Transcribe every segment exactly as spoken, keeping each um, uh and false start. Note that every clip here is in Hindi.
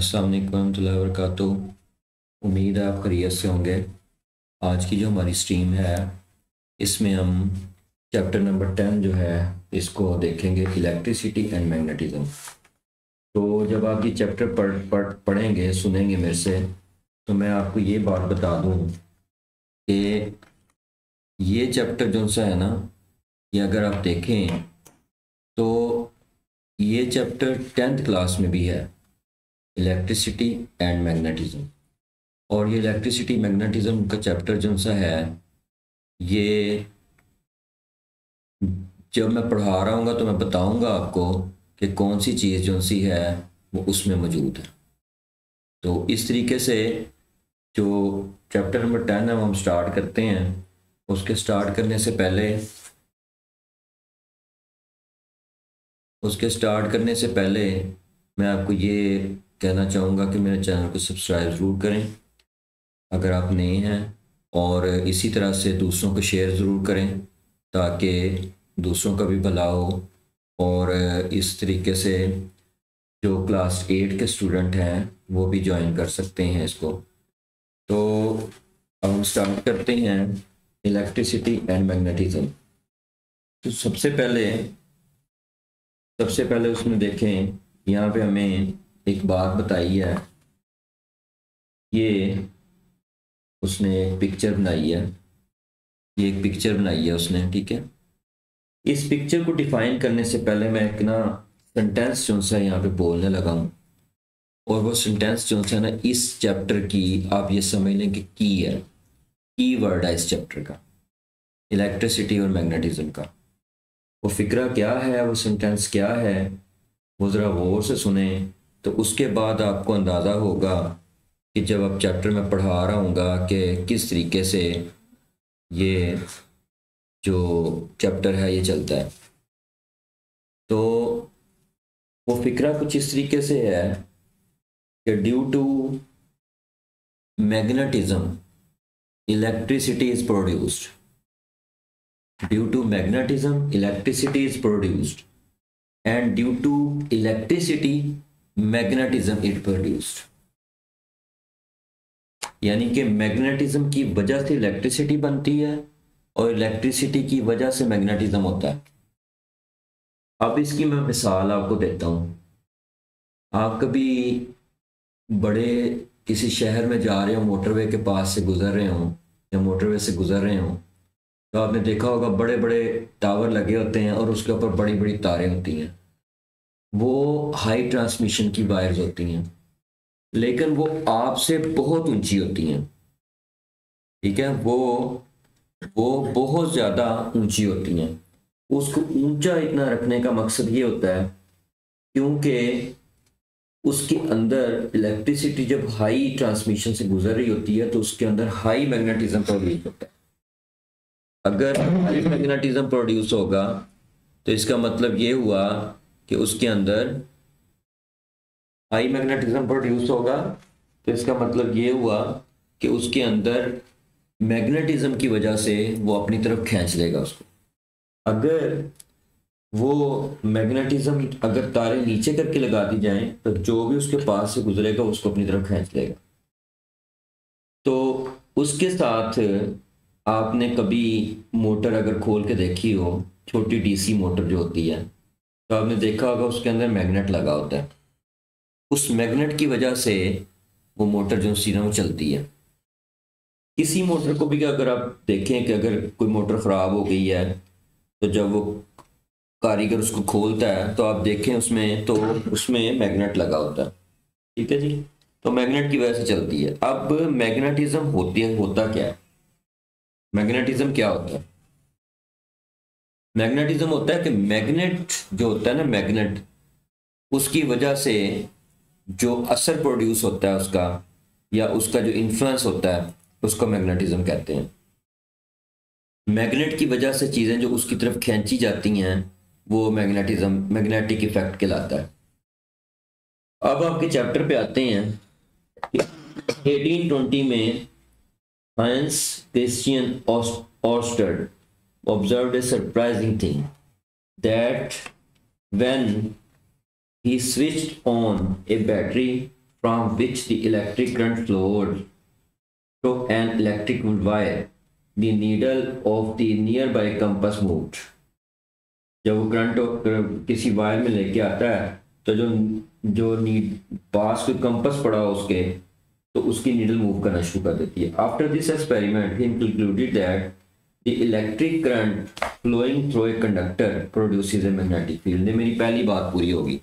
अस्सलाम वालेकुम रहमतुल्लाहि व बरकातुहू। उम्मीद है आप खैरियत से होंगे। आज की जो हमारी स्ट्रीम है इसमें हम चैप्टर नंबर टेन जो है इसको देखेंगे, इलेक्ट्रिसिटी एंड मैग्नेटिज्म। तो जब आप ये चैप्टर पढ़ पढ़ पढ़ेंगे सुनेंगे मेरे से, तो मैं आपको ये बात बता दूं कि ये चैप्टर जो सा है ना, ये अगर आप देखें तो ये चैप्टर टेंथ क्लास में भी है, इलेक्ट्रिसिटी एंड मैग्नेटिज्म। और ये इलेक्ट्रिसिटी मैग्नेटिज्म का चैप्टर जो सा है, ये जब मैं पढ़ा रहा हूँ तो मैं बताऊंगा आपको कि कौन सी चीज़ जो सी है वो उसमें मौजूद है। तो इस तरीके से जो चैप्टर नंबर टेन है वो हम स्टार्ट करते हैं। उसके स्टार्ट करने से पहले उसके स्टार्ट करने से पहले मैं आपको ये कहना चाहूँगा कि मेरे चैनल को सब्सक्राइब ज़रूर करें अगर आप नए हैं, और इसी तरह से दूसरों को शेयर ज़रूर करें ताकि दूसरों का भी भला हो। और इस तरीके से जो क्लास एट के स्टूडेंट हैं वो भी ज्वाइन कर सकते हैं इसको। तो अब हम स्टार्ट करते हैं इलेक्ट्रिसिटी एंड मैग्नेटिज्म। तो सबसे पहले सबसे पहले उसमें देखें, यहाँ पे हमें एक बात बताई है, ये उसने एक पिक्चर बनाई है, ये एक पिक्चर बनाई है उसने, ठीक है। इस पिक्चर को डिफाइन करने से पहले मैं एक ना सेंटेंस जो सा यहाँ पे बोलने लगा हूँ, और वो सेंटेंस जो सा ना इस चैप्टर की आप ये समझ लें कि की है, की वर्ड है इस चैप्टर का, इलेक्ट्रिसिटी और मैग्नेटिज्म का। वो फिक्रा क्या है, वो सेंटेंस क्या है, वो ज़रा गौर से सुने तो उसके बाद आपको अंदाज़ा होगा कि जब आप चैप्टर में पढ़ा रहा हूँगा कि किस तरीके से ये जो चैप्टर है ये चलता है। तो वो फिक्रा कुछ इस तरीके से है कि due to magnetism electricity is produced, due to magnetism electricity is produced, and due to electricity magnetism is produced. यानी कि मैग्नेटिज्म की वजह से इलेक्ट्रिसिटी बनती है और इलेक्ट्रिसिटी की वजह से मैग्नेटिज्म होता है। अब इसकी मैं मिसाल आपको देता हूँ। आप कभी बड़े किसी शहर में जा रहे हो, मोटरवे के पास से गुजर रहे हो या मोटरवे से गुजर रहे हो, तो आपने देखा होगा बड़े बड़े टावर लगे होते हैं और उसके ऊपर बड़ी बड़ी तारें होती हैं। वो हाई ट्रांसमिशन की वायर्स होती हैं, लेकिन वो आपसे बहुत ऊंची होती हैं, ठीक है। वो वो बहुत ज़्यादा ऊंची होती हैं। उसको ऊंचा इतना रखने का मकसद ये होता है क्योंकि उसके अंदर इलेक्ट्रिसिटी जब हाई ट्रांसमिशन से गुजर रही होती है तो उसके अंदर हाई मैग्नेटिज्म प्रोड्यूस होता है। अगर हाई मैग्नेटिज्म प्रोड्यूस होगा तो इसका मतलब ये हुआ कि उसके अंदर हाई मैग्नेटिज्म प्रोड्यूस होगा तो इसका मतलब ये हुआ कि उसके अंदर मैग्नेटिज्म की वजह से वो अपनी तरफ खींच लेगा उसको। अगर वो मैग्नेटिज्म अगर तारे नीचे करके लगा दी जाएं तो जो भी उसके पास से गुजरेगा उसको अपनी तरफ खींच लेगा। तो उसके साथ आपने कभी मोटर अगर खोल के देखी हो, छोटी डीसी मोटर जो होती है, तो आपने देखा होगा उसके अंदर मैग्नेट लगा होता है। उस मैग्नेट की वजह से वो मोटर जो सी ना वो चलती है। किसी मोटर को भी अगर आप देखें कि अगर कोई मोटर ख़राब हो गई है तो जब वो कारीगर उसको खोलता है तो आप देखें उसमें तो उसमें मैग्नेट लगा होता है, ठीक है जी। तो मैग्नेट की वजह से चलती है। अब मैग्नेटिज्म होती है, होता क्या है, मैग्नेटिज्म क्या होता है? मैग्नेटिज्म होता है कि मैग्नेट जो होता है ना, मैग्नेट उसकी वजह से जो असर प्रोड्यूस होता है उसका, या उसका जो इन्फ्लुएंस होता है उसको मैग्नेटिज्म कहते हैं। मैग्नेट की वजह से चीज़ें जो उसकी तरफ खींची जाती हैं वो मैग्नेटिज्म, मैग्नेटिक इफेक्ट कहलाता है। अब आपके चैप्टर पे आते हैं। अठारह बीस में Hans Christian Oersted observed a surprising thing, that when he switched on a battery from which the electric current flowed through an electric wire, the needle of the nearby compass moved. जब वो करंट किसी वायर में लेके आता है तो जो जो नीड पास कोई कंपस पड़ा हो उसके, तो उसकी नीडल मूव करना शुरू कर देती है. After this experiment he concluded that the electric current flowing through a conductor produces a magnetic field. ये मेरी पहली बात पूरी होगी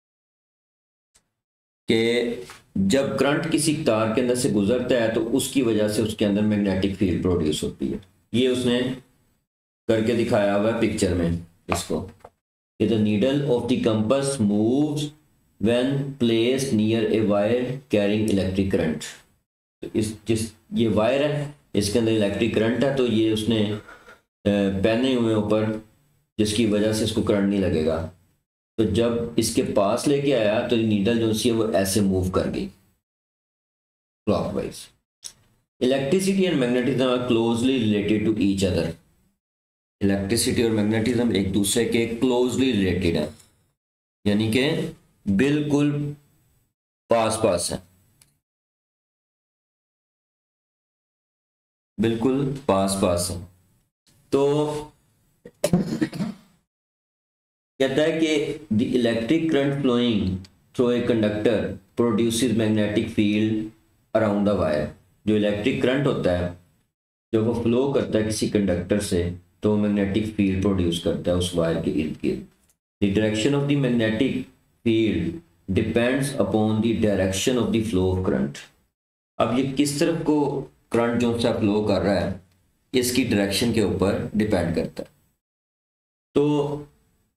कि जब करंट किसी तार के अंदर से गुजरता है तो उसकी वजह से उसके अंदर मैग्नेटिक फील्ड प्रोड्यूस होती है. ये उसने करके दिखाया हुआ है पिक्चर में इसको कि the needle of the compass moves when placed near a wire carrying electric current. तो इस जिस ये वायर है इसके अंदर इलेक्ट्रिक करंट है, तो ये उसने पहने हुए ऊपर जिसकी वजह से इसको करंट नहीं लगेगा. तो जब इसके पास लेके आया तो नीडल जो सी है वो ऐसे मूव कर गई clockwise. Electricity and magnetism are closely related to each other. Electricity और मैग्नेटिज्म एक दूसरे के क्लोजली रिलेटेड है, यानी कि बिल्कुल पास पास है, बिल्कुल पास पास है. तो कहता है कि the electric current flowing through a conductor produces magnetic field around the wire. जो इलेक्ट्रिक करंट होता है जब वो फ्लो करता है किसी कंडक्टर से तो मैग्नेटिक फील्ड प्रोड्यूस करता है उस वायर के इर्द गिर्द. The direction of the magnetic field depends upon the direction of the flow of current. अब ये किस तरफ को करंट जो सा फ्लो कर रहा है इसकी डायरेक्शन के ऊपर डिपेंड करता है. तो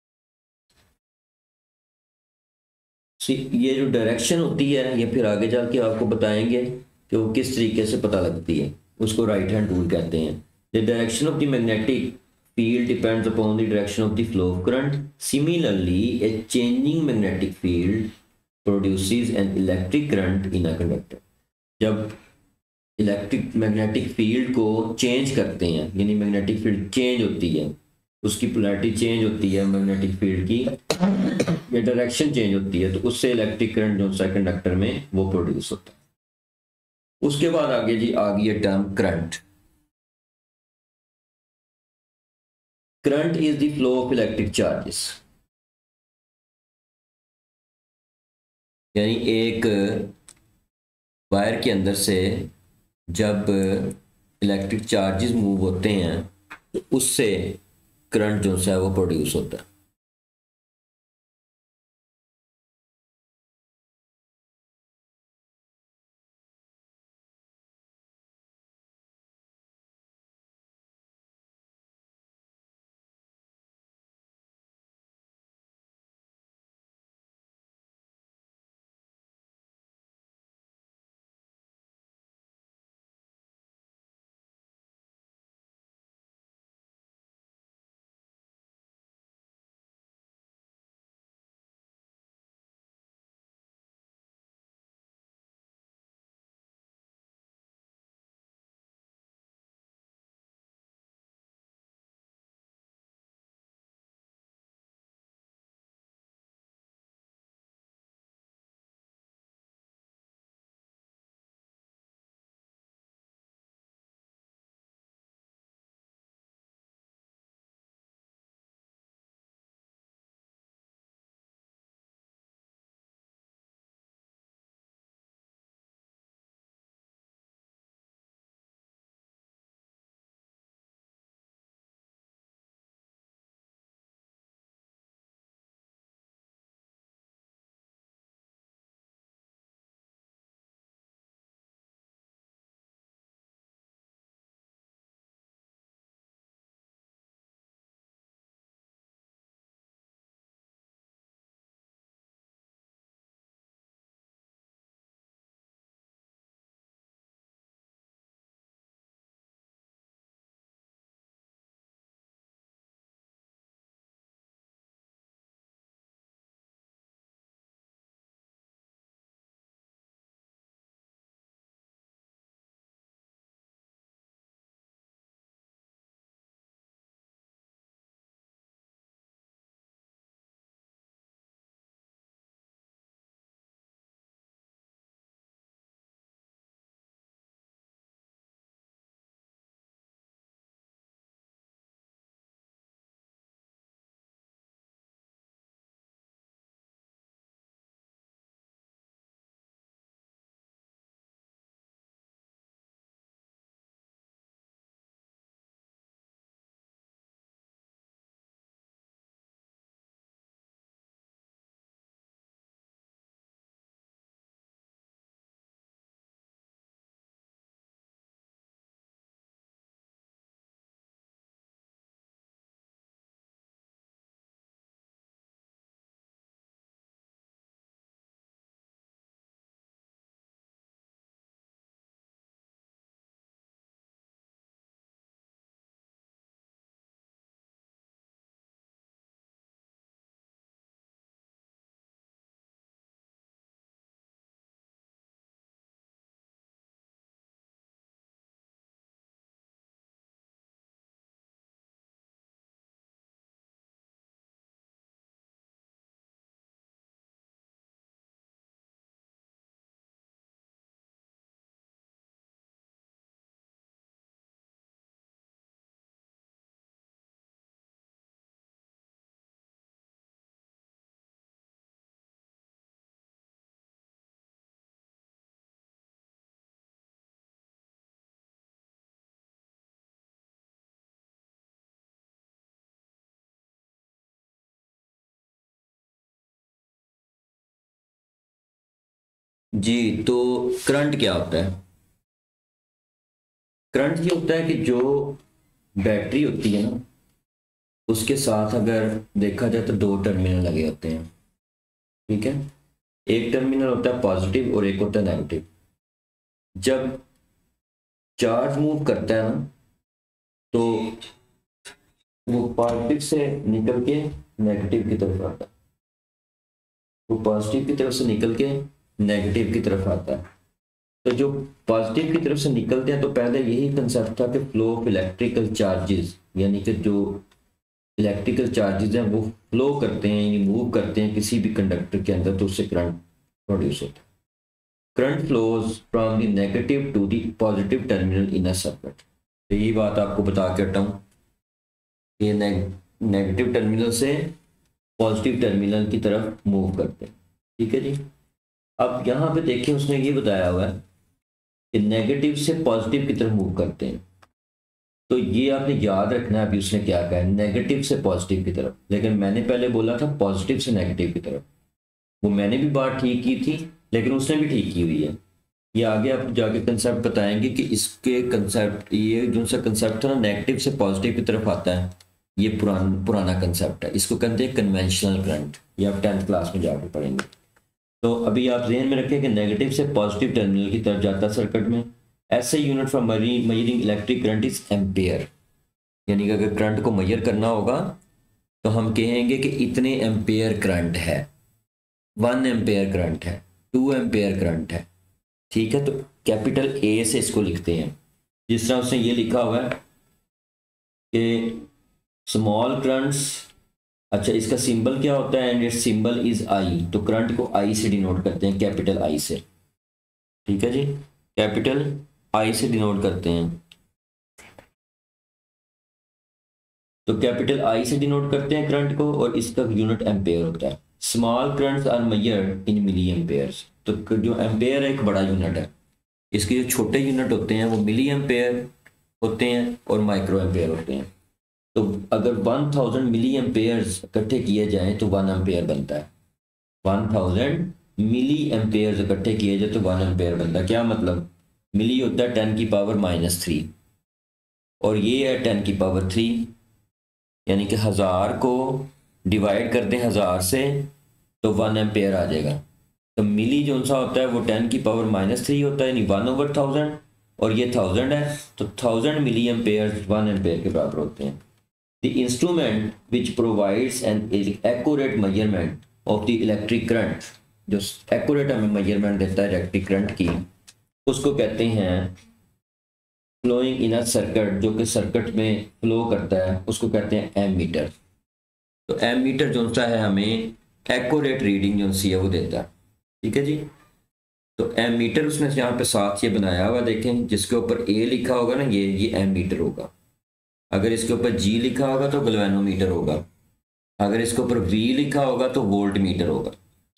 ये जो डायरेक्शन होती है ये फिर आगे जाके आपको बताएंगे कि वो किस तरीके से पता लगती है. उसको राइट हैंड रूल कहते हैं. The direction of the magnetic field depends upon the direction of the flow of current. Similarly, a changing magnetic field produces an electric current in a conductor. जब इलेक्ट्रिक मैग्नेटिक फील्ड को चेंज करते हैं, यानी मैग्नेटिक फील्ड चेंज होती है, उसकी पोलैरिटी चेंज होती है मैग्नेटिक फील्ड की, या डायरेक्शन चेंज होती है, तो उससे इलेक्ट्रिक करंट जो सा कंडक्टर में वो प्रोड्यूस होता है. उसके बाद आगे जी आ गई है term current. Current is the flow of electric charges. यानी एक वायर के अंदर से जब इलेक्ट्रिक चार्जेस मूव होते हैं तो उससे करंट जो है वो प्रोड्यूस होता है. जी, तो करंट क्या होता है? करंट ये होता है कि जो बैटरी होती है ना, उसके साथ अगर देखा जाए तो दो टर्मिनल लगे होते हैं। ठीक है, एक टर्मिनल होता है पॉजिटिव और एक होता है नेगेटिव। जब चार्ज मूव करता है ना, तो वो पॉजिटिव से निकल के नेगेटिव की तरफ आता है, वो पॉजिटिव की तरफ से निकल के नेगेटिव की तरफ आता है। तो जो पॉजिटिव की तरफ से निकलते हैं, तो पहले यही कंसेप्ट था कि फ्लो ऑफ इलेक्ट्रिकल चार्जेस, यानी कि जो इलेक्ट्रिकल चार्जेस हैं वो फ्लो करते हैं, यानी मूव करते हैं किसी भी कंडक्टर के अंदर, तो उससे करंट प्रोड्यूस होता है। Current flows from the negative to the positive terminal in a circuit. तो यही बात आपको बता के हटा हूँ, ये नेगेटिव टर्मिनल से पॉजिटिव टर्मिनल की तरफ मूव करते हैं। ठीक है जी। अब यहाँ पे देखिए, उसने ये बताया हुआ है कि नेगेटिव से पॉजिटिव की तरफ मूव करते हैं। तो ये आपने याद रखना है, अभी उसने क्या कहा है, नेगेटिव से पॉजिटिव की तरफ, लेकिन मैंने पहले बोला था पॉजिटिव से नेगेटिव की तरफ। वो मैंने भी बात ठीक की थी, लेकिन उसने भी ठीक की हुई है। ये आगे आप जाके कंसेप्ट बताएंगे कि इसके कंसेप्ट, ये जो सा कंसेप्ट था ना, नेगेटिव से पॉजिटिव की तरफ आता है, ये पुरान पुराना कंसेप्ट है। इसको कहते हैं कन्वेंशनल करंट। ये आप टेंथ क्लास में जाके पढ़ेंगे। तो अभी आप ध्यान में रखें कि नेगेटिव से पॉजिटिव टर्मिनल की तरफ जाता है सर्किट में। SI unit for measuring electric current is ampere, यानी कि अगर करंट को मेजर करना होगा तो हम कहेंगे कि इतने एम्पेयर करंट है, वन एम्पेयर करंट है, टू एम्पेयर करंट है। ठीक है, तो कैपिटल ए से इसको लिखते हैं, जिस तरह उसने ये लिखा हुआ है कि स्मॉल करंट्स। अच्छा, इसका सिंबल क्या होता है? And it's symbol is I. तो करंट को आई से डिनोट करते हैं, कैपिटल आई से। ठीक है जी, कैपिटल आई से डिनोट करते हैं। तो कैपिटल आई से डिनोट करते हैं करंट को, और इसका यूनिट एम्पेयर होता है। Small currents are measured in milliamperes. तो जो एम्पेयर है एक बड़ा यूनिट है, इसके जो छोटे यूनिट होते हैं वो मिली एम्पेयर होते हैं और माइक्रो एम्पेयर होते हैं। तो अगर वन थाउजेंड मिली एम्पेयर्स इकट्ठे किए जाएं तो वन एम्पेयर बनता है। वन थाउजेंड मिली एम्पेयर्स इकट्ठे किए जाए तो वन एम्पेयर बनता है। क्या मतलब? मिली होता है टेन की पावर माइनस थ्री, और ये है टेन की पावर थ्री, यानी कि हज़ार को डिवाइड कर दें हज़ार से तो वन एम्पेयर आ जाएगा। तो मिली जो सा होता है वो टेन की पावर माइनस थ्री होता है, यानी वन ओवर थाउजेंड, और ये थाउजेंड है, तो थाउजेंड मिली एम्पेयर वन एम्पेयर के बराबर होते हैं। The instrument which provides an accurate measurement of the electric current, जो एक्यूरेट हमें मेजरमेंट देता है इलेक्ट्रिक करंट की, उसको कहते हैं फ्लोइंग इन अ सर्किट, जो कि सर्किट में फ्लो करता है, उसको कहते हैं एम मीटर। तो एम मीटर जो सा है हमें एक्यूरेट रीडिंग जो सी है वो देता है। ठीक है जी। तो एम मीटर उसने यहाँ पे साथ ये बनाया हुआ, देखें, जिसके ऊपर ए लिखा होगा ना, ये ये एम मीटर होगा। अगर इसके ऊपर जी लिखा होगा तो गैल्वेनोमीटर होगा। अगर इसके ऊपर वी लिखा होगा तो वोल्ट मीटर होगा।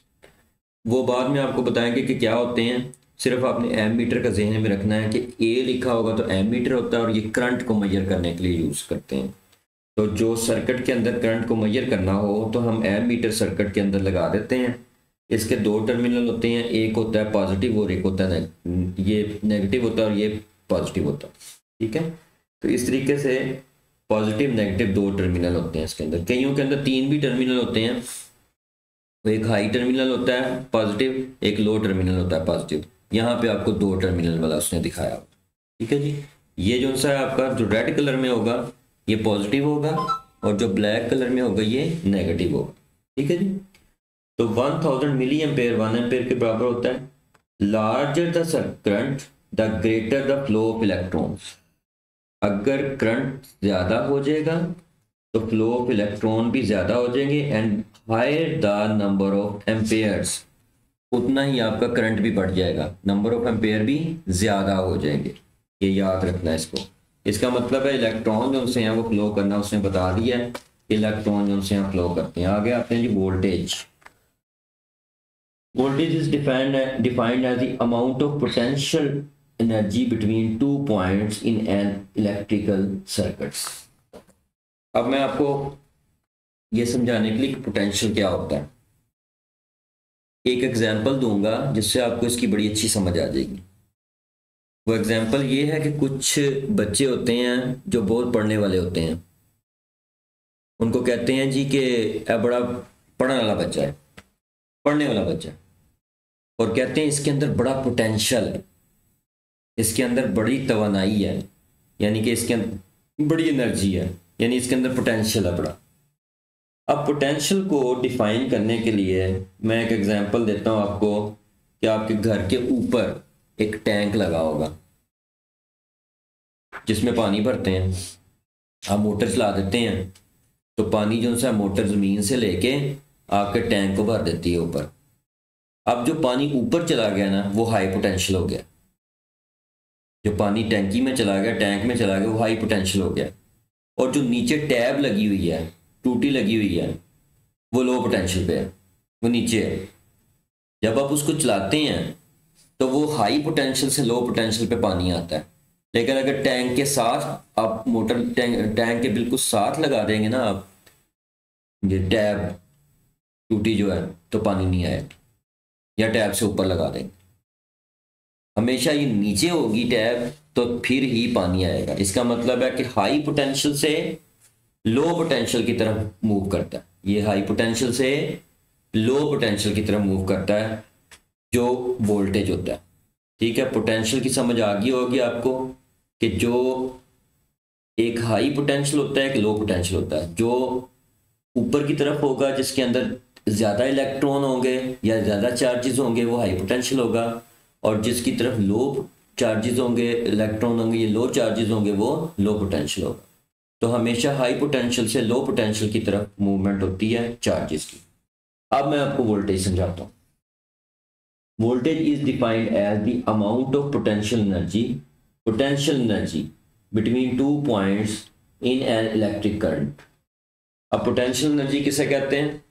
वो बाद में आपको बताएंगे कि क्या होते हैं। सिर्फ आपने एम मीटर का जहन में रखना है कि ए लिखा होगा तो एम मीटर होता है, और ये करंट को मेजर करने के लिए यूज़ करते हैं। तो जो सर्किट के अंदर करंट को मेजर करना हो तो हम एम मीटर सर्किट के अंदर लगा देते हैं। इसके दो टर्मिनल होते हैं, एक होता है पॉजिटिव और एक होता है ये नेगेटिव होता है, और ये पॉजिटिव होता है। ठीक है, तो इस तरीके से पॉजिटिव नेगेटिव दो टर्मिनल होते हैं इसके अंदर। कईयों के अंदर तीन भी टर्मिनल होते हैं, तो एक हाई टर्मिनल होता है पॉजिटिव, एक लो टर्मिनल होता है पॉजिटिव। यहाँ पे आपको दो टर्मिनल वाला उसने दिखाया। ठीक है जी। ये जो सा है आपका, जो रेड कलर में होगा ये पॉजिटिव होगा, और जो ब्लैक कलर में होगा ये नेगेटिव होगा। ठीक है जी। तो वन थाउजेंड मिली एम्पेयर वन एम्पेयर के बराबर होता है। Larger the current the greater the flow of electrons. अगर करंट ज्यादा हो जाएगा तो फ्लो ऑफ इलेक्ट्रॉन भी ज्यादा हो जाएंगे, and higher the number of amperes, उतना ही आपका करंट भी बढ़ जाएगा, नंबर ऑफ एम्पेयर भी ज्यादा हो जाएंगे। ये याद रखना है इसको। इसका मतलब है इलेक्ट्रॉन जो उनसे यहाँ वो फ्लो करना उसने बता दिया है, इलेक्ट्रॉन जो उनसे यहाँ फ्लो करते हैं। आगे आते हैं जी voltage. Voltage is defined defined as the amount of potential energy between two points in an electrical circuits. अब मैं आपको ये समझाने के लिए पोटेंशियल क्या होता है। एक एग्जांपल दूंगा जिससे आपको इसकी बड़ी अच्छी समझ आ जाएगी। वो एग्जांपल ये है कि कुछ बच्चे होते हैं जो बहुत पढ़ने वाले होते हैं, उनको कहते हैं जी कि यह बड़ा पढ़ने वाला बच्चा है, पढ़ने वाला बच्चा है, और कहते हैं इसके अंदर बड़ा पोटेंशियल है, इसके अंदर बड़ी तवानाई है, यानी कि इसके अंदर बड़ी एनर्जी है, यानी इसके अंदर पोटेंशियल है बड़ा। अब पोटेंशियल को डिफाइन करने के लिए मैं एक एग्जांपल देता हूँ आपको कि आपके घर के ऊपर एक टैंक लगा होगा जिसमें पानी भरते हैं, आप मोटर चला देते हैं तो पानी जो सा मोटर ज़मीन से लेके आपके टैंक को भर देती है ऊपर। अब जो पानी ऊपर चला गया ना वो हाई पोटेंशियल हो गया, जो पानी टैंकी में चला गया, टैंक में चला गया, वो हाई पोटेंशियल हो गया। और जो नीचे टैब लगी हुई है, टूटी लगी हुई है, वो लो पोटेंशियल पे है, वो नीचे है। जब आप उसको चलाते हैं तो वो हाई पोटेंशियल से लो पोटेंशियल पे पानी आता है। लेकिन अगर टैंक के साथ आप मोटर टैंक टैंक के बिल्कुल साथ लगा देंगे ना आप ये टैब टूटी जो है, तो पानी नहीं आएगा, या टैब से ऊपर लगा देंगे, हमेशा ये नीचे होगी टैब तो फिर ही पानी आएगा। इसका मतलब है कि हाई पोटेंशियल से लो पोटेंशियल की तरफ मूव करता है, ये हाई पोटेंशियल से लो पोटेंशियल की तरफ मूव करता है जो वोल्टेज होता है। ठीक है, पोटेंशियल की समझ आ गई होगी आपको कि जो एक हाई पोटेंशियल होता है, एक लो पोटेंशियल होता है। जो ऊपर की तरफ होगा जिसके अंदर ज़्यादा इलेक्ट्रॉन होंगे या ज़्यादा चार्जेस होंगे वो हाई पोटेंशियल होगा, और जिसकी तरफ लो चार्जेस होंगे, इलेक्ट्रॉन होंगे, ये लो चार्जेस होंगे, वो लो पोटेंशियल होगा। तो हमेशा हाई पोटेंशियल से लो पोटेंशियल की तरफ मूवमेंट होती है चार्जेस की। अब मैं आपको वोल्टेज समझाता हूँ। Voltage is defined as the amount of potential energy potential energy between two points in an electric current. अब पोटेंशियल एनर्जी किसे कहते हैं?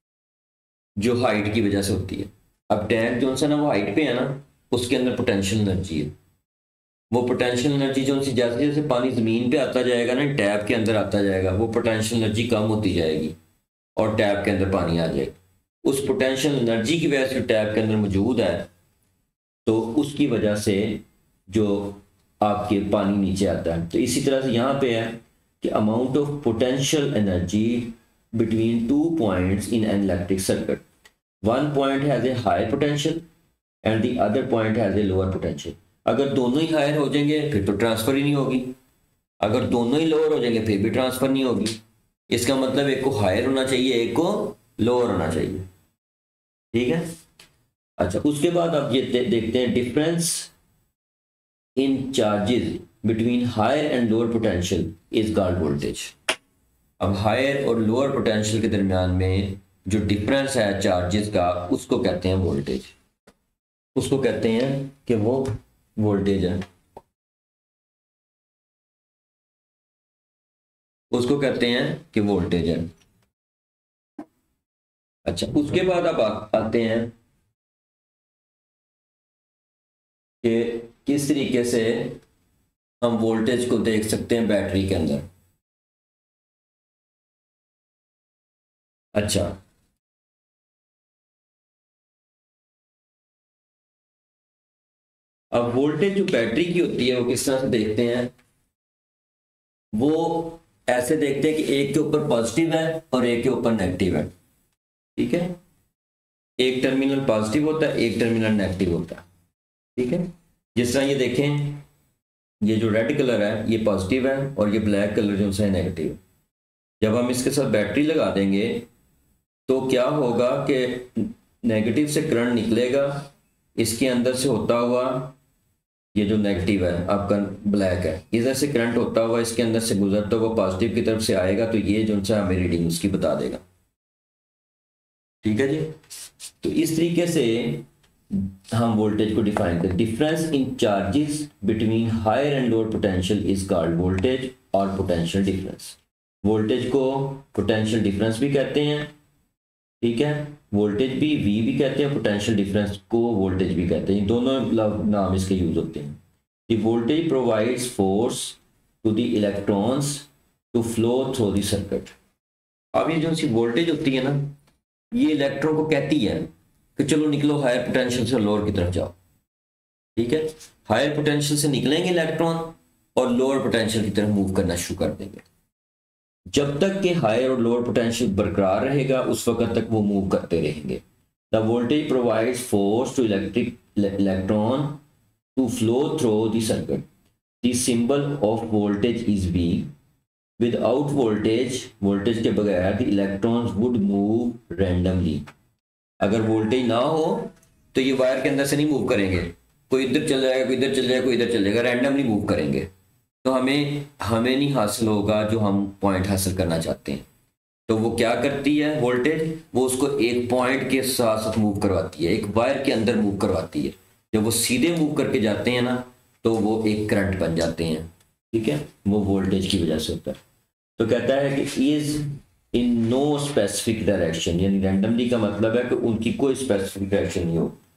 जो हाइट की वजह से होती है। अब टैंक जो सा ना वो हाइट पे है ना, उसके अंदर पोटेंशियल एनर्जी है। वो पोटेंशियल एनर्जी जो सी जैसे जैसे पानी ज़मीन पे आता जाएगा ना, टैप के अंदर आता जाएगा, वो पोटेंशियल एनर्जी कम होती जाएगी और टैप के अंदर पानी आ जाएगा। उस पोटेंशियल एनर्जी की वजह से टैप के अंदर मौजूद है, तो उसकी वजह से जो आपके पानी नीचे आता है। तो इसी तरह से यहाँ पे है कि amount of potential energy between two points in an electric circuit, one point has a high potential and the other point has a lower potential. अगर दोनों ही हायर हो जाएंगे फिर तो ट्रांसफर ही नहीं होगी, अगर दोनों ही लोअर हो जाएंगे फिर भी ट्रांसफर नहीं होगी। इसका मतलब एक को हायर होना चाहिए, एक को लोअर होना चाहिए। ठीक है, अच्छा उसके बाद आप ये दे, देखते हैं difference in charges between higher and lower potential is called voltage. अब हायर और लोअर पोटेंशियल के दरमियान में जो डिफरेंस है चार्जेस का, उसको कहते हैं वोल्टेज। उसको कहते हैं कि वो वोल्टेज है, उसको कहते हैं कि वोल्टेज है। अच्छा उसके बाद अब आ, आते हैं कि किस तरीके से हम वोल्टेज को देख सकते हैं बैटरी के अंदर। अच्छा अब वोल्टेज जो बैटरी की होती है वो किस तरह से देखते हैं? वो ऐसे देखते हैं कि एक के ऊपर पॉजिटिव है और एक के ऊपर नेगेटिव है। ठीक है, एक टर्मिनल पॉजिटिव होता है, एक टर्मिनल नेगेटिव होता है। ठीक है, जिस तरह ये देखें, ये जो रेड कलर है ये पॉजिटिव है और ये ब्लैक कलर जो है नेगेटिव है। जब हम इसके साथ बैटरी लगा देंगे तो क्या होगा कि नेगेटिव से करंट निकलेगा, इसके अंदर से होता हुआ, ये जो नेगेटिव है आपका ब्लैक है, इधर से करंट होता हुआ इसके अंदर से गुजरता हुआ पॉजिटिव की तरफ से आएगा, तो ये जो सा हमें रीडिंग उसकी बता देगा। ठीक है जी, तो इस तरीके से हम वोल्टेज को डिफाइन करें। Difference in charges between higher and lower potential is called voltage और पोटेंशियल डिफरेंस। वोल्टेज को पोटेंशियल डिफरेंस भी कहते हैं। ठीक है, वोल्टेज भी वी भी कहते हैं, पोटेंशियल डिफरेंस को वोल्टेज भी कहते हैं, दोनों नाम इसके यूज होते हैं। The voltage provides force to the electrons to flow through the circuit. अब ये जो सी वोल्टेज होती है ना, ये इलेक्ट्रॉन को कहती है कि चलो निकलो हायर पोटेंशियल से लोअर की तरफ जाओ, ठीक है। हायर पोटेंशियल से निकलेंगे इलेक्ट्रॉन और लोअर पोटेंशियल की तरफ मूव करना शुरू कर देंगे। जब तक कि हायर और लोअर पोटेंशियल बरकरार रहेगा उस वक्त तक वो मूव करते रहेंगे। The voltage provides force to electric electron to flow through the circuit. The symbol of voltage is V। Without voltage, voltage के बगैर the electrons would move randomly. अगर वोल्टेज ना हो तो ये वायर के अंदर से नहीं मूव करेंगे, कोई इधर चल जाएगा, कोई इधर चल जाएगा, कोई इधर चल जाएगा, रैंडमली मूव करेंगे। तो हमें हमें नहीं हासिल होगा जो हम पॉइंट हासिल करना चाहते हैं। तो वो क्या करती है वोल्टेज, वो उसको एक पॉइंट के साथ साथ मूव करवाती है, एक वायर के अंदर मूव करवाती है। जब वो सीधे मूव करके जाते हैं ना तो वो एक करंट बन जाते हैं, ठीक है। वो वोल्टेज की वजह से होता है। तो कहता है कि is in no specific direction, यानी रैंडमली का मतलब है कि उनकी कोई स्पेसिफिक डायरेक्शन नहीं हो।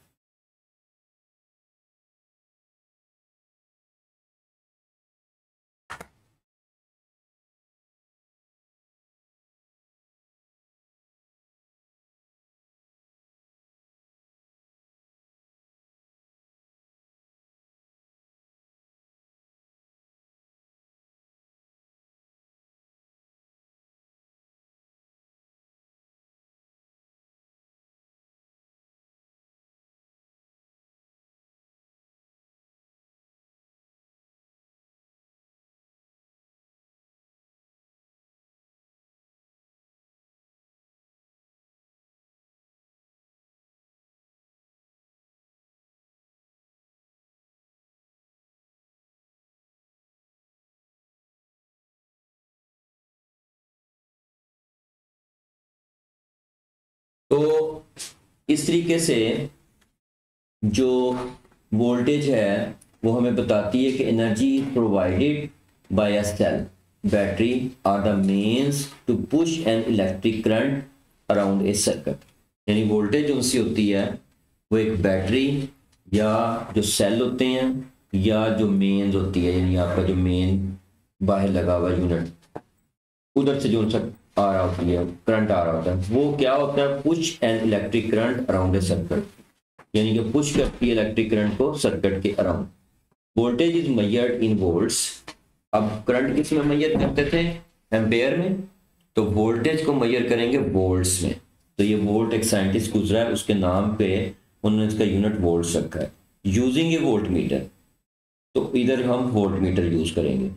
तो इस तरीके से जो वोल्टेज है वो हमें बताती है कि energy provided by a cell battery are the means to push an electric current around a circuit. यानी वोल्टेज उनसी होती है वो एक बैटरी या जो सेल होते हैं या जो मेन्स होती है, यानी आपका जो मेन बाहर लगा हुआ यूनिट उधर से जो उनसे आ रहा होती है करंट आ रहा होता है, वो क्या होता है push an electric current around a circuit, यानी कि पुश करती है इलेक्ट्रिक करंट को सर्किट के around. Voltage is measured in volts. अब करंट किस में मेजर करते थे, एम्पेयर में, तो वोल्टेज को मेजर करेंगे वोल्ट्स में। तो ये वोल्ट एक साइंटिस्ट गुजरा है, उसके नाम पे उन्होंने इसका यूनिट वोल्ट्स रखा है। यूजिंग ए वोल्ट मीटर, तो इधर हम वोल्ट मीटर यूज करेंगे।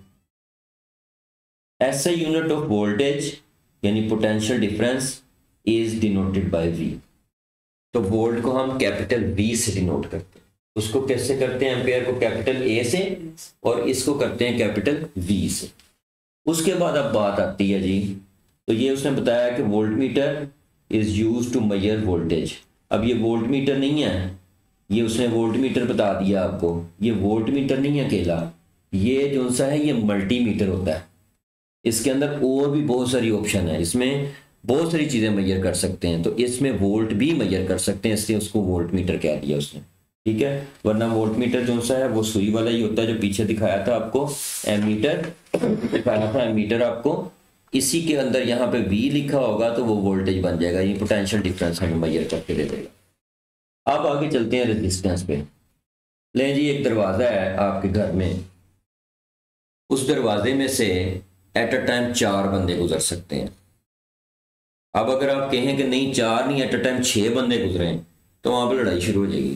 ऐसा यूनिट ऑफ वोल्टेज यानी potential difference is denoted by V। तो वोल्ट को हम कैपिटल V से डिनोट करते हैं। उसको कैसे करते हैं, एम्पेयर को कैपिटल A से और इसको करते हैं कैपिटल V से। उसके बाद अब बात आती है जी, तो ये उसने बताया कि voltmeter is use to measure voltage. अब ये वोल्ट मीटर नहीं है, ये उसने वोल्ट मीटर बता दिया आपको, ये वोल्ट मीटर नहीं है अकेला, ये जो सा है ये मल्टी मीटर होता है। इसके अंदर और भी बहुत सारी ऑप्शन है, इसमें बहुत सारी चीज़ें मेजर कर सकते हैं। तो इसमें वोल्ट भी मेजर कर सकते हैं, इसलिए उसको वोल्ट मीटर कह दिया उसने, ठीक है। वरना वोल्ट मीटर जो सा है वो सुई वाला ही होता है, जो पीछे दिखाया था आपको एमीटर दिखाया था, एमीटर आपको इसी के अंदर यहाँ पे V लिखा होगा तो वो वोल्टेज बन जाएगा, ये पोटेंशियल डिफरेंस हमें मेजर करके दे देगा। अब आगे चलते हैं रेजिस्टेंस पे। ले जी, एक दरवाज़ा है आपके घर में, उस दरवाजे में से एट अ टाइम चार बंदे गुजर सकते हैं। अब अगर आप कहें कि नहीं चार नहीं, एट अ टाइम छह बंदे गुजरे तो वहां पर लड़ाई शुरू हो जाएगी,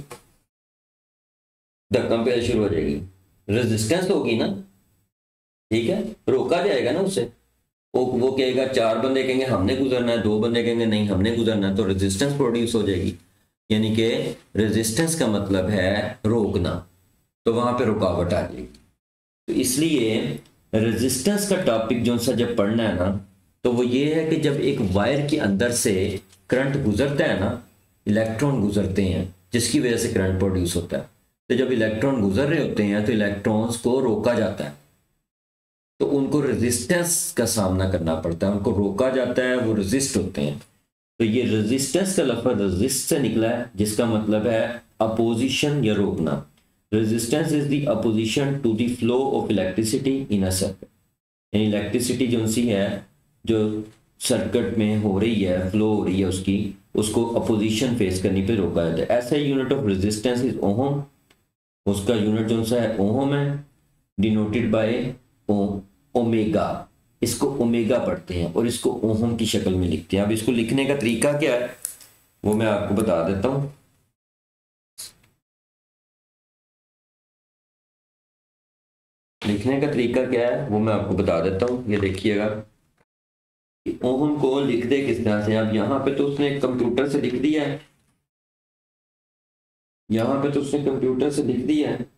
धक्का पे शुरू हो जाएगी, रेजिस्टेंस होगी ना, ठीक है, रोका जाएगा ना उससे। वो वो कहेगा चार बंदे कहेंगे हमने गुजरना है, दो बंदे कहेंगे नहीं हमने गुजरना है, तो रेजिस्टेंस प्रोड्यूस हो जाएगी। यानी कि रेजिस्टेंस का मतलब है रोकना, तो वहां पे रुकावट आ जाएगी। तो इसलिए रेजिस्टेंस का टॉपिक जो सा जब पढ़ना है ना, तो वो ये है कि जब एक वायर के अंदर से करंट गुजरता है ना, इलेक्ट्रॉन गुजरते हैं जिसकी वजह से करंट प्रोड्यूस होता है। तो जब इलेक्ट्रॉन गुजर रहे होते हैं तो इलेक्ट्रॉन्स को रोका जाता है, तो उनको रेजिस्टेंस का सामना करना पड़ता है, उनको रोका जाता है, वो रेजिस्ट होते हैं। तो ये रेजिस्टेंस का लफ्ज़ रेजिस्ट से निकला है, जिसका मतलब है अपोजिशन या रोकना। Resistance is the opposition to the flow of electricity in a circuit. यानी इलेक्ट्रिसिटी जो सी है जो सर्किट में हो रही है, फ्लो हो रही है उसकी, उसको अपोजिशन फेस करने पे रोका जाता है। ऐसा unit of resistance is ohm, उसका यूनिट जो सा है ओहम है, डिनोटेड बाय ओमेगा। इसको ओमेगा पढ़ते हैं और इसको ओहम की शक्ल में लिखते हैं। अब इसको लिखने का तरीका क्या है वो मैं आपको बता देता हूं। लिखने का तरीका क्या है वो मैं आपको बता देता हूं। ये देखिएगा ओहम को लिखते किस तरह से। अब यहाँ पे तो उसने कंप्यूटर से लिख दिया है, यहाँ पे तो उसने कंप्यूटर से लिख दिया है,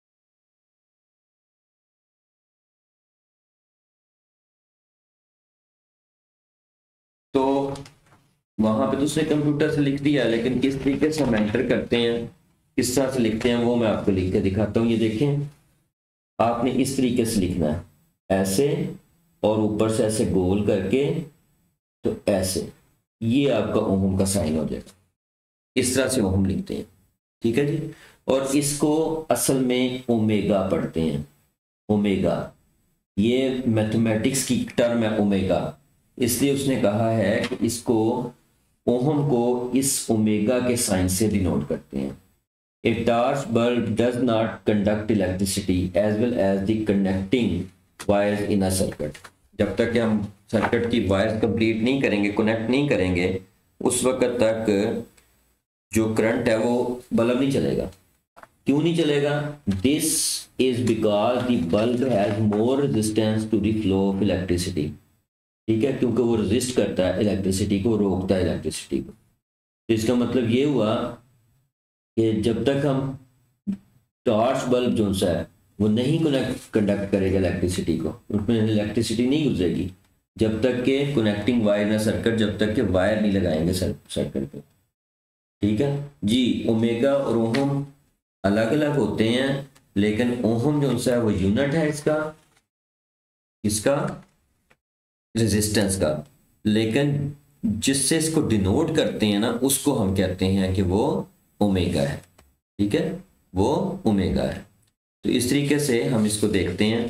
तो वहां पे तो उसने कंप्यूटर से लिख दिया है, लेकिन किस तरीके से हम एंटर करते हैं, किस तरह से लिखते हैं वो मैं आपको लिख के दिखाता हूँ। ये देखें, आपने इस तरीके से लिखना है, ऐसे और ऊपर से ऐसे गोल करके, तो ऐसे, ये आपका ओहम का साइन हो जाएगा। इस तरह से ओहम लिखते हैं, ठीक है जी। और इसको असल में ओमेगा पढ़ते हैं, ओमेगा। ये मैथमेटिक्स की टर्म है ओमेगा, इसलिए उसने कहा है कि इसको ओहम को इस ओमेगा के साइन से डिनोट करते हैं। A torch bulb does not conduct electricity as well as the connecting wires in a circuit. जब तक कि हम सर्किट की वायर्स कंप्लीट नहीं करेंगे, कनेक्ट नहीं करेंगे, उस वक्त तक जो करंट है वो बल्ब नहीं चलेगा। क्यों नहीं चलेगा? This is because the bulb has more resistance to the flow of electricity. ठीक है, क्योंकि वो रेजिस्ट करता है इलेक्ट्रिसिटी को, रोकता है इलेक्ट्रिसिटी को। तो इसका मतलब ये हुआ कि जब तक हम टॉर्च बल्ब जो सा है वो नहीं कनेक्ट कंडक्ट करेगा इलेक्ट्रिसिटी को, उसमें इलेक्ट्रिसिटी नहीं गुजरेगी जब तक के कनेक्टिंग वायर ना सर्किट, जब तक के वायर नहीं लगाएंगे सर्किट पे। ठीक है जी। ओमेगा और ओहम अलग अलग होते हैं, लेकिन ओहम जो सा है वो यूनिट है इसका, इसका रेजिस्टेंस का, लेकिन जिससे इसको डिनोट करते हैं ना उसको हम कहते हैं कि वो ओमेगा है। ठीक है, वो ओमेगा है। तो इस तरीके से हम इसको देखते हैं,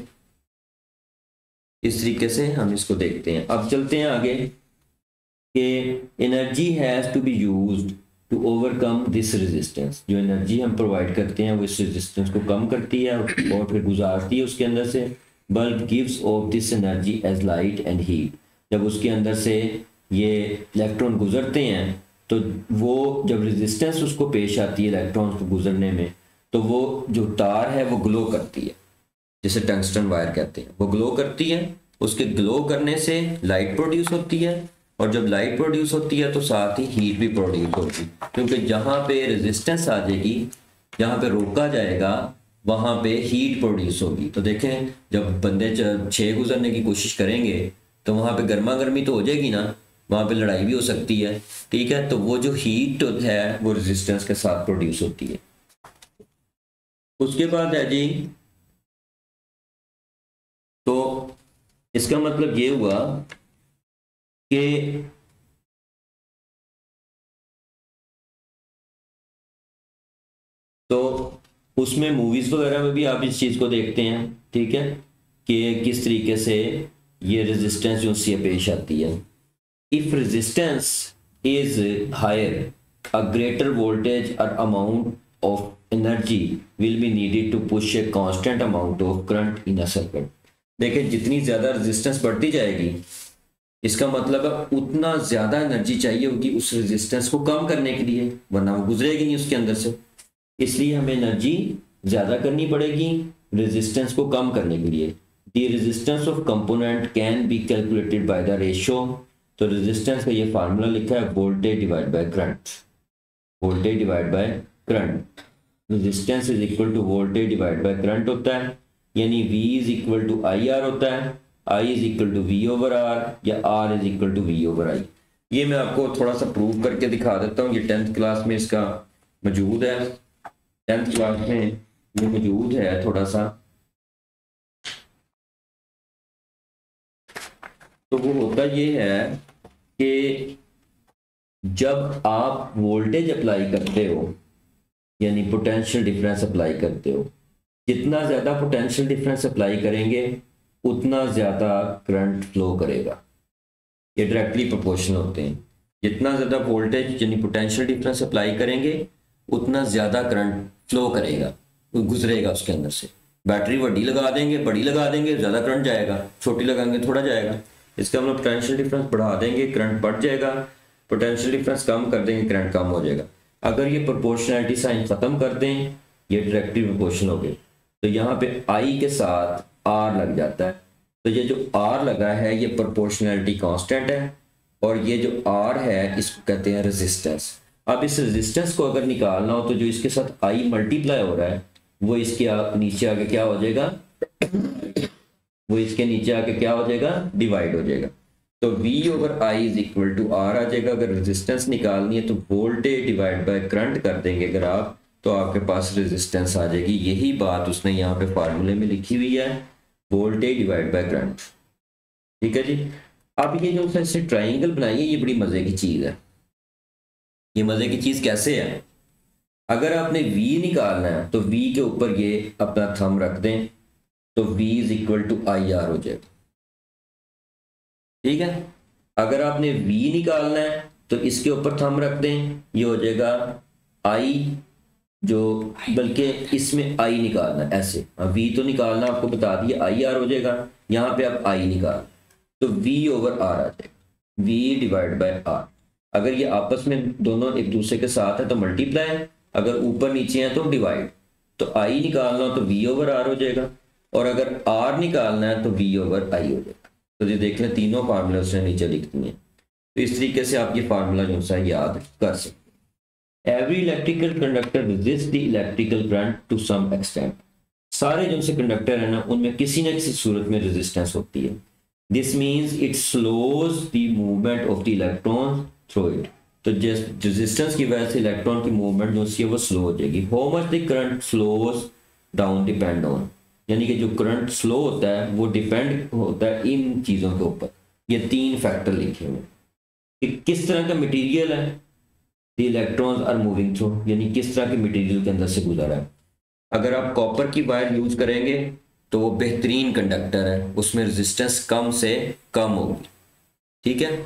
इस तरीके से हम इसको देखते हैं। अब चलते हैं आगे कि energy has to be used to overcome this resistance. जो एनर्जी हम प्रोवाइड करते हैं वो इस रेजिस्टेंस को कम करती है और फिर गुजारती है उसके अंदर से। Bulb gives off this energy as light and heat. जब उसके अंदर से ये इलेक्ट्रॉन गुजरते हैं तो वो जब रेजिस्टेंस उसको पेश आती है इलेक्ट्रॉन्स को गुजरने में, तो वो जो तार है वो ग्लो करती है, जिसे टंगस्टन वायर कहते हैं। वो ग्लो करती है, उसके ग्लो करने से लाइट प्रोड्यूस होती है, और जब लाइट प्रोड्यूस होती है तो साथ ही हीट भी प्रोड्यूस होगी, क्योंकि जहाँ पे रेजिस्टेंस आ जाएगी, जहाँ पे रोका जाएगा, वहाँ पे हीट प्रोड्यूस होगी। तो देखें, जब बंदे छः गुजरने की कोशिश करेंगे तो वहाँ पे गर्मा गर्मी तो हो जाएगी ना, वहाँ पे लड़ाई भी हो सकती है। ठीक है, तो वो जो हीट है वो रेजिस्टेंस के साथ प्रोड्यूस होती है। उसके बाद है जी, तो इसका मतलब ये हुआ कि तो उसमें मूवीज वगैरह में भी आप इस चीज को देखते हैं। ठीक है, कि किस तरीके से ये रेजिस्टेंस जो सी पेश आती है। If resistance is higher, a greater voltage और amount of energy will be needed to push a constant amount of current in a circuit. देखिए, जितनी ज्यादा रेजिस्टेंस बढ़ती जाएगी, इसका मतलब है उतना ज्यादा एनर्जी चाहिए होगी उस रेजिस्टेंस को कम करने के लिए, वरना वो गुजरेगी नहीं उसके अंदर से। इसलिए हमें एनर्जी ज्यादा करनी पड़ेगी रेजिस्टेंस को कम करने के लिए। The resistance of component can be calculated by the ratio. तो रेजिस्टेंस का ये फार्मूला लिखा है, voltage divide by current. Voltage divide by current, resistance is equal to voltage divide by current होता है, यानी V is equal to I R होता है। I is equal to V over R, या R is equal to V over I. ये मैं आपको थोड़ा सा प्रूव करके दिखा देता हूँ। ये टेंथ क्लास में इसका मौजूद है, टेंथ क्लास में ये मौजूद है थोड़ा सा। तो वो होता ये है कि जब आप वोल्टेज अप्लाई करते हो, यानी पोटेंशियल डिफरेंस अप्लाई करते हो, जितना ज्यादा पोटेंशियल डिफरेंस अप्लाई करेंगे उतना ज्यादा करंट फ्लो करेगा। ये डायरेक्टली प्रोपोर्शनल होते हैं। जितना ज़्यादा वोल्टेज यानी पोटेंशियल डिफरेंस अप्लाई करेंगे उतना ज़्यादा करंट फ्लो करेगा, गुजरेगा उसके अंदर से। बैटरी बड़ी लगा देंगे बड़ी लगा देंगे ज़्यादा करंट जाएगा, छोटी लगाएंगे थोड़ा जाएगा। इसका मतलब पोटेंशियल डिफरेंस बढ़ा देंगे करंट बढ़ जाएगा, पोटेंशियल डिफरेंस कम कर देंगे करंट कम हो जाएगा। अगर ये प्रोपोर्शनैलिटी साइन ख़त्म कर दें, ये डायरेक्टली प्रोपोर्शनल हो गए, तो यहाँ पे आई के साथ आर लग जाता है। तो ये जो आर लगा है ये प्रोपोर्शनैलिटी कांस्टेंट है, और ये जो आर है इसको कहते हैं रेजिस्टेंस। अब इस रेजिस्टेंस को अगर निकालना हो तो जो इसके साथ आई मल्टीप्लाई हो रहा है वो इसके आ, नीचे आके क्या हो जाएगा, वो इसके नीचे आके क्या हो जाएगा, डिवाइड हो जाएगा। तो V over I is equal to R आ जाएगा। अगर रेजिस्टेंस निकालनी है तो वोल्टेज डिवाइड बाय करंट कर देंगे अगर आप, तो आपके पास रेजिस्टेंस आ जाएगी। यही बात उसने यहाँ पे फार्मूले में लिखी हुई है, वोल्टेज डिवाइड बाय करंट। ठीक है जी। अब ये जो उसने ट्राइंगल बनाई है ये बड़ी मजे की चीज है। ये मजे की चीज कैसे है, अगर आपने V निकालना है तो V के ऊपर ये अपना थंब रख दें तो V is equal to I R हो जाएगा। ठीक है। अगर आपने V निकालना है तो इसके ऊपर थंब रख दें, ये हो जाएगा I, जो बल्कि इसमें I निकालना है ऐसे, V तो निकालना आपको बता दिया, आई आर हो जाएगा। यहाँ पे आप I निकाल तो V ओवर R आ जाएगा, V डिवाइड बाय R। अगर ये आपस में दोनों एक दूसरे के साथ है तो मल्टीप्लाई, अगर ऊपर नीचे है तो डिवाइड। तो I निकालना हो तो V ओवर R हो जाएगा, और अगर R निकालना है तो V ओवर I हो जाएगा। तो ये देख लें तीनों फार्मूला उसने नीचे लिख दिए। तो इस तरीके से आप ये फार्मूला जो सा याद कर सकते हैं। Every electrical conductor resist the electrical current to some extent. सारे जो से कंडक्टर है ना उनमें किसी न किसी सूरत में रेजिस्टेंस होती है। This means it slows the movement of the electron through it. तो जिस रेजिस्टेंस की वजह से इलेक्ट्रॉन की मूवमेंट जो है वो स्लो हो जाएगी। How much the current flows down depend on, यानी कि जो करंट स्लो होता है वो डिपेंड होता है इन चीज़ों के ऊपर। ये तीन फैक्टर लिखे हुए कि किस तरह का मटेरियल है, the electrons are moving through, यानी किस तरह के मटेरियल के अंदर से गुजरा है। अगर आप कॉपर की वायर यूज करेंगे तो वो बेहतरीन कंडक्टर है, उसमें रेजिस्टेंस कम से कम होगी। ठीक है।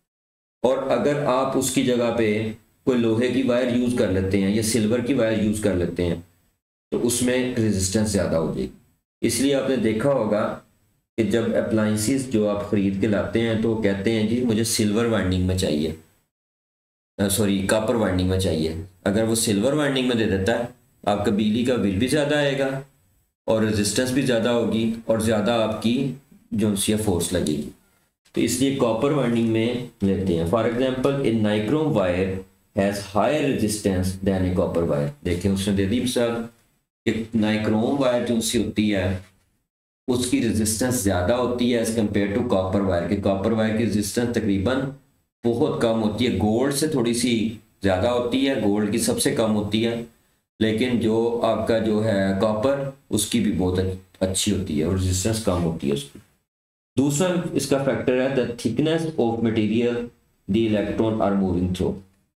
और अगर आप उसकी जगह पे कोई लोहे की वायर यूज कर लेते हैं या सिल्वर की वायर यूज कर लेते हैं तो उसमें रेजिस्टेंस ज़्यादा हो जाएगी। इसलिए आपने देखा होगा कि जब अप्लाइंसेस जो आप ख़रीद के लाते हैं तो कहते हैं जी मुझे सिल्वर वाइंडिंग में चाहिए, सॉरी कॉपर वाइंडिंग में चाहिए। अगर वो सिल्वर वाइंडिंग में दे देता है आपका बिजली का बिल भी ज़्यादा आएगा और रेजिस्टेंस भी ज़्यादा होगी और ज़्यादा आपकी जो सी फोर्स लगेगी। तो इसलिए कॉपर वाइंडिंग में लेते हैं। For example a nichrome wire has higher resistance than a copper wire. देखें उसने दे दी मिसाल कि नाइक्रोम वायर जो सी होती है उसकी रेजिस्टेंस ज़्यादा होती है as compare to copper wire के। कॉपर वायर की रेजिस्टेंस तकरीबन बहुत कम होती है, गोल्ड से थोड़ी सी ज़्यादा होती है, गोल्ड की सबसे कम होती है, लेकिन जो आपका जो है कॉपर उसकी भी बहुत अच्छी होती है और रेजिस्टेंस कम होती है उसकी। दूसरा इसका फैक्टर है the thickness of material the electron are moving through.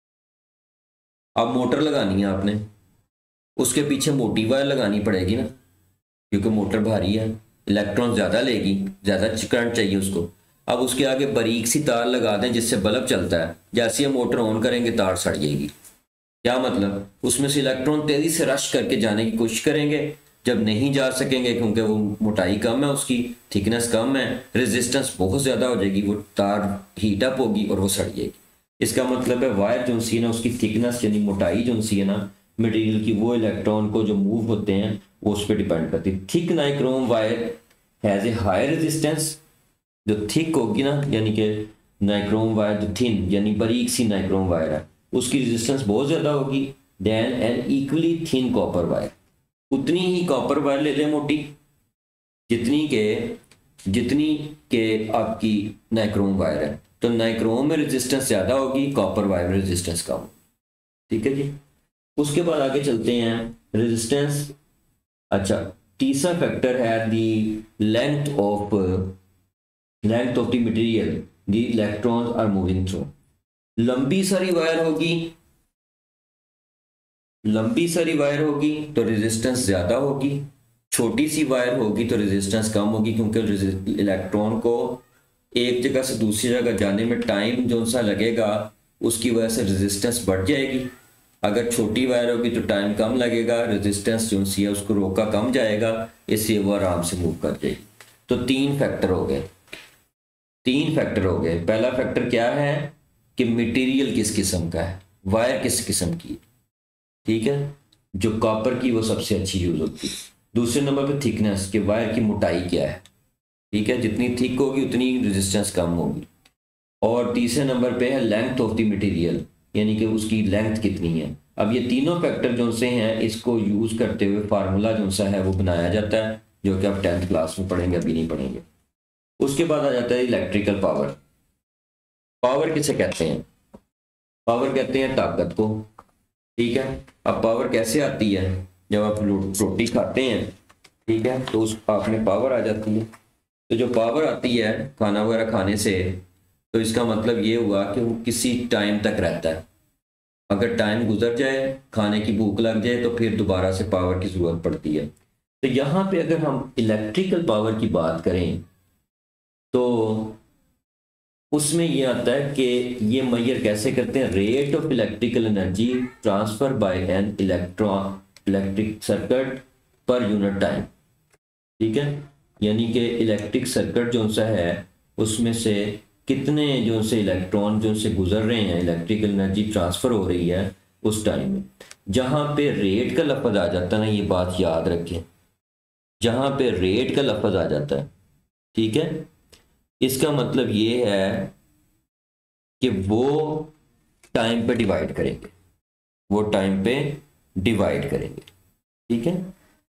अब मोटर लगानी है आपने, उसके पीछे मोटी वायर लगानी पड़ेगी ना, क्योंकि मोटर भारी है, इलेक्ट्रॉन ज़्यादा लेगी, ज़्यादा करंट चाहिए उसको। अब उसके आगे बारीक सी तार लगा दें जिससे बल्ब चलता है, जैसे ही मोटर ऑन करेंगे तार सड़ जाएगी। क्या मतलब, उसमें से इलेक्ट्रॉन तेज़ी से रश करके जाने की कोशिश करेंगे, जब नहीं जा सकेंगे क्योंकि वो मोटाई कम है, उसकी थिकनेस कम है, रेजिस्टेंस बहुत ज़्यादा हो जाएगी, वो तार हीट अप होगी और वो सड़ जाएगी। इसका मतलब है वायर जो सी है ना उसकी थिकनेस यानी मोटाई जो सी है ना मटेरियल की, वो इलेक्ट्रॉन को जो मूव होते हैं वो उस पर डिपेंड करती है। Thick nichrome wire has a high resistance, जो थिक होगी ना यानी कि नाइक्रोम वायर जो थिन यानी बारीक सी नाइक्रोम वायर है उसकी रेजिस्टेंस बहुत ज़्यादा होगी then an equally thin copper wire. उतनी ही कॉपर वायर ले लें मोटी जितनी के जितनी के आपकी नाइक्रोम वायर है, तो नाइक्रोम में रेजिस्टेंस ज़्यादा होगी, कॉपर वायर में रेजिस्टेंस कम। ठीक है जी। उसके बाद आगे चलते हैं रेजिस्टेंस। अच्छा, तीसरा फैक्टर है the length of length of the material the electrons are moving through. लंबी सारी वायर होगी लंबी सारी वायर होगी तो रेजिस्टेंस ज़्यादा होगी, छोटी सी वायर होगी तो रेजिस्टेंस कम होगी, क्योंकि इलेक्ट्रॉन को एक जगह से दूसरी जगह जाने में टाइम जो सा लगेगा उसकी वजह से रेजिस्टेंस बढ़ जाएगी। अगर छोटी वायर होगी तो टाइम कम लगेगा, रेजिस्टेंस जो सी है उसको रोका कम जाएगा, इससे वो आराम से मूव कर जाएगी। तो तीन फैक्टर हो गए, तीन फैक्टर हो गए। पहला फैक्टर क्या है कि मटेरियल किस किस्म का है, वायर किस किस्म की, ठीक है, जो कॉपर की वो सबसे अच्छी यूज होती है। दूसरे नंबर पे थिकनेस, कि वायर की मोटाई क्या है, ठीक है, जितनी थिक होगी उतनी रेजिस्टेंस कम होगी। और तीसरे नंबर पे है लेंथ ऑफ द मटेरियल, यानी कि उसकी लेंथ कितनी है। अब ये तीनों फैक्टर जो से हैं इसको यूज करते हुए फार्मूला जो सा है वो बनाया जाता है, जो कि आप टेंथ क्लास में पढ़ेंगे, अभी नहीं पढ़ेंगे। उसके बाद आ जाता है इलेक्ट्रिकल पावर। पावर किसे कहते हैं? पावर कहते हैं ताकत को, ठीक है। अब पावर कैसे आती है? जब आप रोटी खाते हैं, ठीक है, तो उस आप में पावर आ जाती है। तो जो पावर आती है खाना वगैरह खाने से, तो इसका मतलब ये हुआ कि वो किसी टाइम तक रहता है। अगर टाइम गुजर जाए, खाने की भूख लग जाए, तो फिर दोबारा से पावर की ज़रूरत पड़ती है। तो यहाँ पे अगर हम इलेक्ट्रिकल पावर की बात करें तो उसमें ये आता है कि ये मेजर कैसे करते हैं, rate of electrical energy transfer by an electron electric circuit per unit time, ठीक है। यानी कि इलेक्ट्रिक सर्किट जो सा है उसमें से कितने जो से इलेक्ट्रॉन जो से गुजर रहे हैं, इलेक्ट्रिकल एनर्जी ट्रांसफर हो रही है उस टाइम में। जहाँ पे रेट का लफ्ज आ जाता है ना, ये बात याद रखें, जहाँ पे रेट का लफ्ज आ जाता है, ठीक है, इसका मतलब ये है कि वो टाइम पे डिवाइड करेंगे, वो टाइम पे डिवाइड करेंगे, ठीक है।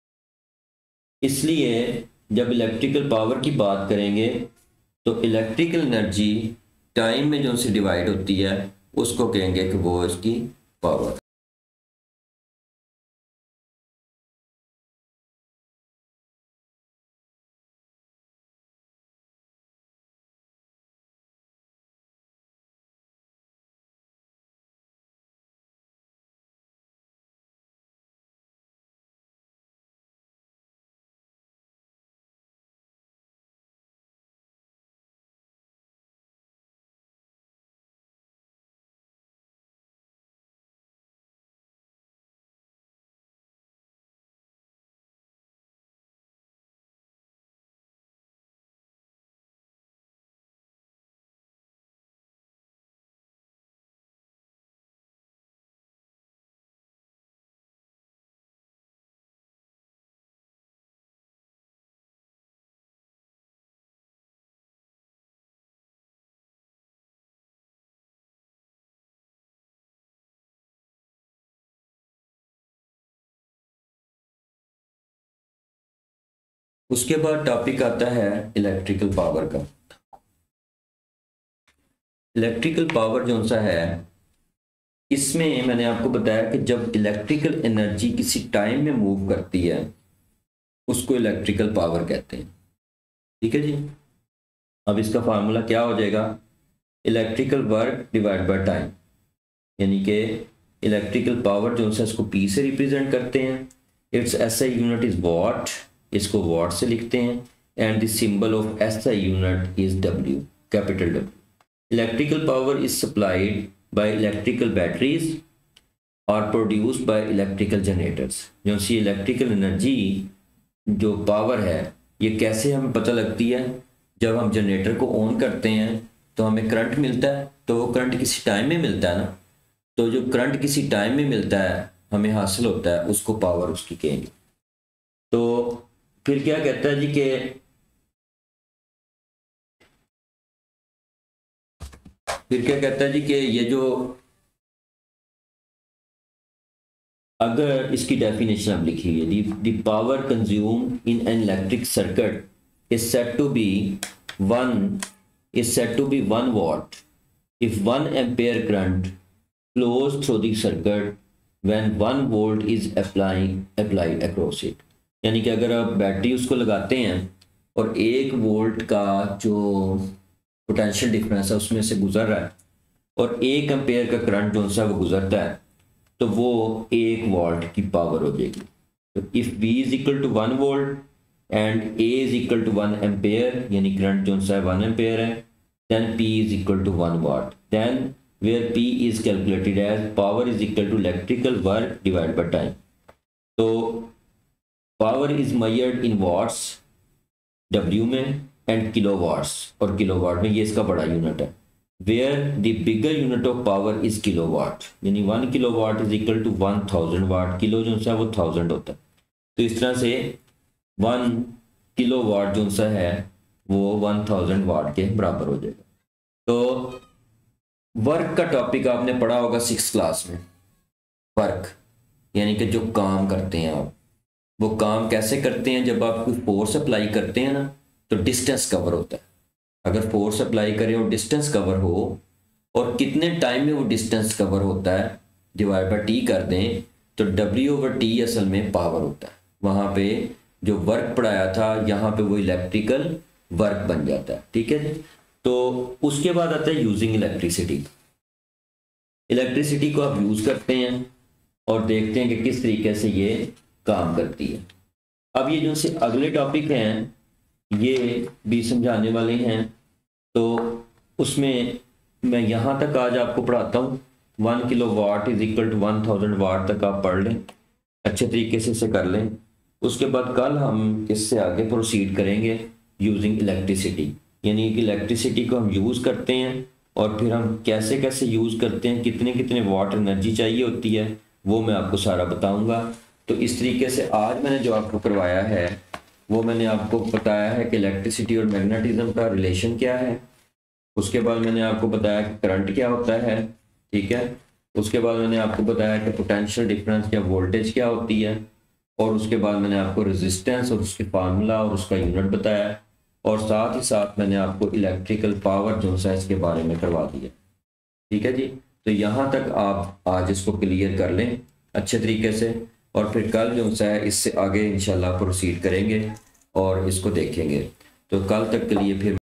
इसलिए जब इलेक्ट्रिकल पावर की बात करेंगे तो इलेक्ट्रिकल एनर्जी टाइम में जो से डिवाइड होती है उसको कहेंगे कि वो इसकी पावर। उसके बाद टॉपिक आता है इलेक्ट्रिकल पावर का। इलेक्ट्रिकल पावर जो सा है इसमें मैंने आपको बताया कि जब इलेक्ट्रिकल एनर्जी किसी टाइम में मूव करती है उसको इलेक्ट्रिकल पावर कहते हैं, ठीक है जी। अब इसका फार्मूला क्या हो जाएगा, electrical work divide by time, यानी कि इलेक्ट्रिकल पावर जो है इसको पी से रिप्रेजेंट करते हैं, its S I unit is watt, इसको वॉट से लिखते हैं, and the symbol of S I unit is W, capital W. Electrical power is supplied by electrical batteries और प्रोड्यूस्ड बाय इलेक्ट्रिकल जनरेटर्स। जो सी इलेक्ट्रिकल एनर्जी जो पावर है ये कैसे हमें पता लगती है, जब हम जनरेटर को ऑन करते हैं तो हमें करंट मिलता है, तो वो करंट किसी टाइम में मिलता है ना, तो जो करंट किसी टाइम में मिलता है हमें हासिल होता है उसको पावर उसकी कहेंगे। तो फिर क्या कहता है जी कि फिर क्या कहता है जी कि ये जो अगर इसकी डेफिनेशन अब लिखी है, the power consumed in an electric circuit is said to be one is said to be one watt if one ampere current flows through the circuit when one volt is applying applied across it। यानी कि अगर आप बैटरी उसको लगाते हैं और एक वोल्ट का जो पोटेंशियल डिफरेंस है उसमें से गुजर रहा है और एक एम्पेयर का करंट जो सा वो गुजरता है तो वो एक वोल्ट की पावर हो जाएगी। तो if V is equal to one volt and A is equal to one ampere, यानी करंट जो सा वन एम्पेयर है, then P is equal to one watt, then where P is calculated as power is equal to electrical work divide by time. तो power is measured in watts W में एंड किलो वाट्स, और किलो वाट में ये इसका बड़ा यूनिट है। Where the bigger unit of power is kilowatt, यानी one kilowatt is equal to one thousand watt, kilo जो सा वो थाउजेंड होता है। तो इस तरह से वन किलो वाट जो सा है वो वन थाउजेंड वाट के बराबर हो जाएगा। तो वर्क का टॉपिक आपने पढ़ा होगा सिक्स क्लास में। वर्क यानी कि जो काम करते हैं आप, वो काम कैसे करते हैं? जब आप कोई फोर्स अप्लाई करते हैं ना तो डिस्टेंस कवर होता है। अगर फोर्स अप्लाई करें और डिस्टेंस कवर हो, और कितने टाइम में वो डिस्टेंस कवर होता है डिवाइड बाय टी कर दें, तो डब्ल्यू ओवर टी असल में पावर होता है। वहाँ पे जो वर्क पढ़ाया था यहाँ पे वो इलेक्ट्रिकल वर्क बन जाता है। ठीक है जी। तो उसके बाद आता है यूजिंग इलेक्ट्रिसिटी। इलेक्ट्रिसिटी को आप यूज़ करते हैं और देखते हैं कि किस तरीके से ये काम करती है। अब ये जो से अगले टॉपिक हैं ये भी समझाने वाले हैं, तो उसमें मैं यहाँ तक आज आपको पढ़ाता हूँ। One kilowatt is equal to one thousand watt तक आप पढ़ लें, अच्छे तरीके से इसे कर लें। उसके बाद कल हम इससे आगे प्रोसीड करेंगे यूजिंग इलेक्ट्रिसिटी, यानी कि इलेक्ट्रिसिटी को हम यूज़ करते हैं और फिर हम कैसे कैसे यूज़ करते हैं, कितने कितने वाट एनर्जी चाहिए होती है, वो मैं आपको सारा बताऊंगा। तो इस तरीके से आज मैंने जो आपको करवाया है वो मैंने आपको बताया है कि इलेक्ट्रिसिटी और मैग्नेटिज्म का रिलेशन क्या है। उसके बाद मैंने आपको बताया कि करंट क्या होता है, ठीक है। उसके बाद मैंने आपको बताया कि पोटेंशियल डिफरेंस या वोल्टेज क्या होती है, और उसके बाद मैंने आपको रेजिस्टेंस और उसके फार्मूला और उसका यूनिट बताया, और साथ ही साथ मैंने आपको इलेक्ट्रिकल पावर जो है इसके बारे में करवा दिया। ठीक है जी। तो यहाँ तक आप आज इसको क्लियर कर लें अच्छे तरीके से, और फिर कल जो है इससे आगे इंशाल्लाह प्रोसीड करेंगे और इसको देखेंगे। तो कल तक के लिए फिर